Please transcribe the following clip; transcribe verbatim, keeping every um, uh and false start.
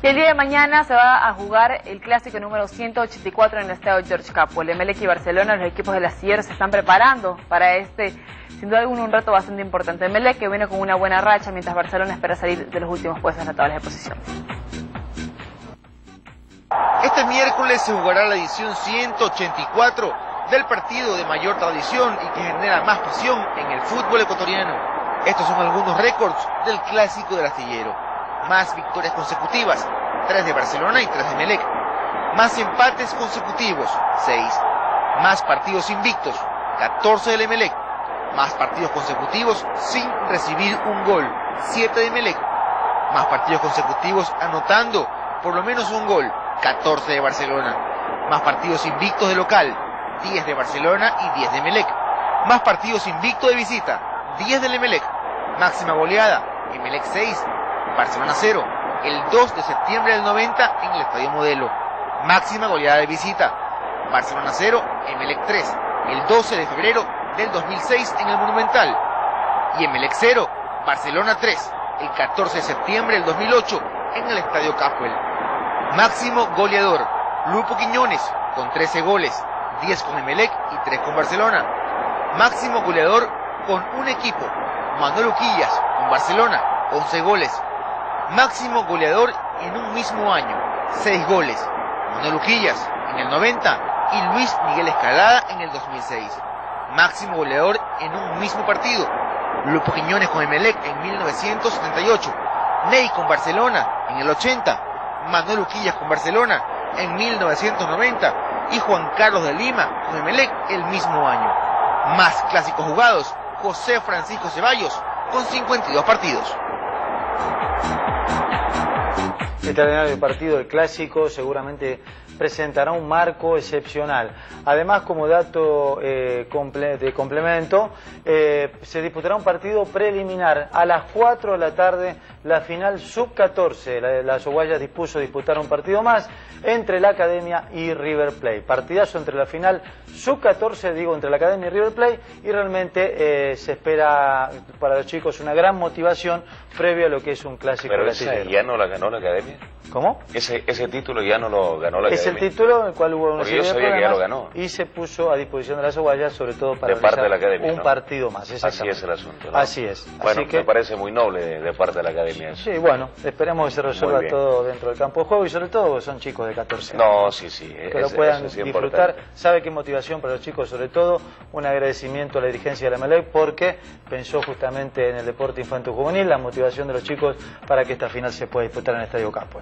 Y el día de mañana se va a jugar el clásico número ciento ochenta y cuatro en el estadio George Capwell. Emelec y Barcelona, los equipos del astillero, se están preparando para este, sin duda alguna, un reto bastante importante. Emelec, que viene con una buena racha, mientras Barcelona espera salir de los últimos puestos en la tabla de posición. Este miércoles se jugará la edición ciento ochenta y cuatro del partido de mayor tradición y que genera más pasión en el fútbol ecuatoriano. Estos son algunos récords del clásico del astillero. Más victorias consecutivas, tres de Barcelona y tres de Emelec. Más empates consecutivos, seis. Más partidos invictos, catorce del Emelec. Más partidos consecutivos sin recibir un gol, siete de Emelec. Más partidos consecutivos anotando por lo menos un gol, catorce de Barcelona. Más partidos invictos de local, diez de Barcelona y diez de Emelec. Más partidos invictos de visita, diez del Emelec. Máxima goleada, Emelec seis, Barcelona cero, el dos de septiembre del noventa en el Estadio Modelo. Máxima goleada de visita, Barcelona cero, Emelec tres, el doce de febrero del dos mil seis en el Monumental. Y Emelec cero, Barcelona tres, el catorce de septiembre del dos mil ocho en el Estadio Capwell. Máximo goleador, Lupo Quiñones, con trece goles, diez con Emelec y tres con Barcelona. Máximo goleador con un equipo, Manuel Uquillas, con Barcelona, once goles. Máximo goleador en un mismo año, seis goles, Manuel Uquillas en el noventa y Luis Miguel Escalada en el dos mil seis. Máximo goleador en un mismo partido, Lupo Quiñones con Emelec en mil novecientos setenta y ocho, Ney con Barcelona en el ochenta, Manuel Uquillas con Barcelona en mil novecientos noventa y Juan Carlos de Lima con Emelec el mismo año. Más clásicos jugados, José Francisco Ceballos con cincuenta y dos partidos. Extraordinario partido, el clásico, seguramente presentará un marco excepcional. Además, como dato eh, comple de complemento, eh, se disputará un partido preliminar a las cuatro de la tarde, la final sub catorce. La, la Soguaya dispuso disputar un partido más entre la Academia y River Plate. Partidazo entre la final sub catorce, digo, entre la Academia y River Plate, y realmente eh, se espera para los chicos una gran motivación previo a lo que es un clásico. Pero ese ya no la ganó la Academia. ¿Cómo? Ese, ese título ya no lo ganó la Academia. Es el título en el cual hubo una Porque serie yo de sabía que ya lo problemas ganó. y se puso a disposición de la Soguaya, sobre todo para de parte de la realizar Academia, un ¿no? partido más. Así es el asunto, ¿no? Así es. Bueno, Así que, me parece muy noble de, de parte de la Academia eso. Sí, bueno, esperemos que se resuelva bien. todo dentro del campo de juego y sobre todo son chicos de catorce años. No, sí, sí. Que es, lo puedan eso es disfrutar. importante. Sabe qué motivación para los chicos, sobre todo un agradecimiento a la dirigencia de la Emelec porque pensó justamente en el deporte infantil juvenil, la motivación de los chicos para que esta final se pueda disputar en el Estadio Capwell.